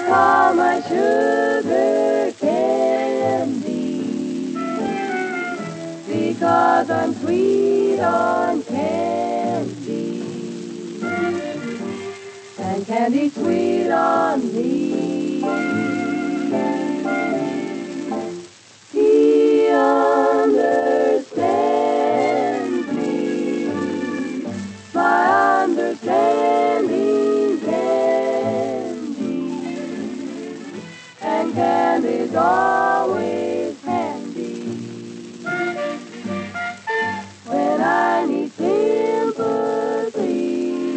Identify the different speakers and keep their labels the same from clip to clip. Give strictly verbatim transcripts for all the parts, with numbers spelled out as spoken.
Speaker 1: call my sugar candy, because I'm sweet on candy, and candy sweet on me. He understands me, my understanding candy, and candy's always handy when I need sympathy.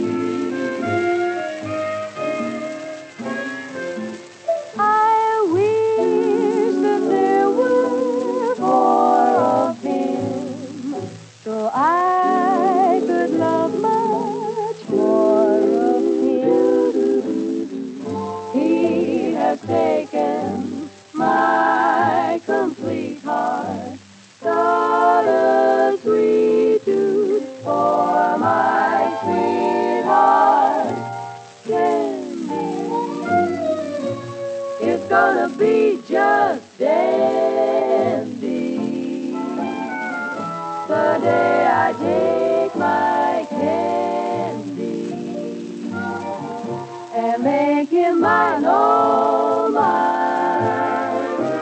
Speaker 1: I wish that there were more of him, so I could love much more of him. He has taken my complete heart, got a sweet tooth for my sweetheart candy. It's gonna be just dandy the day I take my candy and make him mine, oh mine.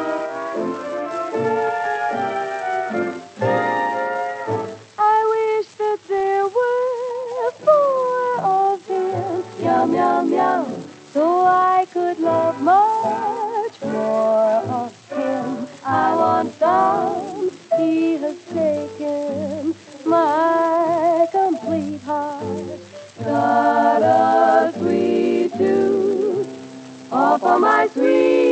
Speaker 1: I wish that there were four of him, yum, yum, yum, so I could love much more of him. I want some, he has taken my complete heart, got a sweet tooth, all for my sweet